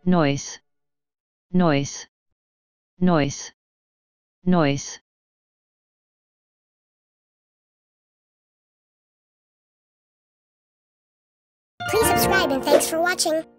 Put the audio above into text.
Neuss, Neuss, Neuss, Neuss. Please subscribe and thanks for watching.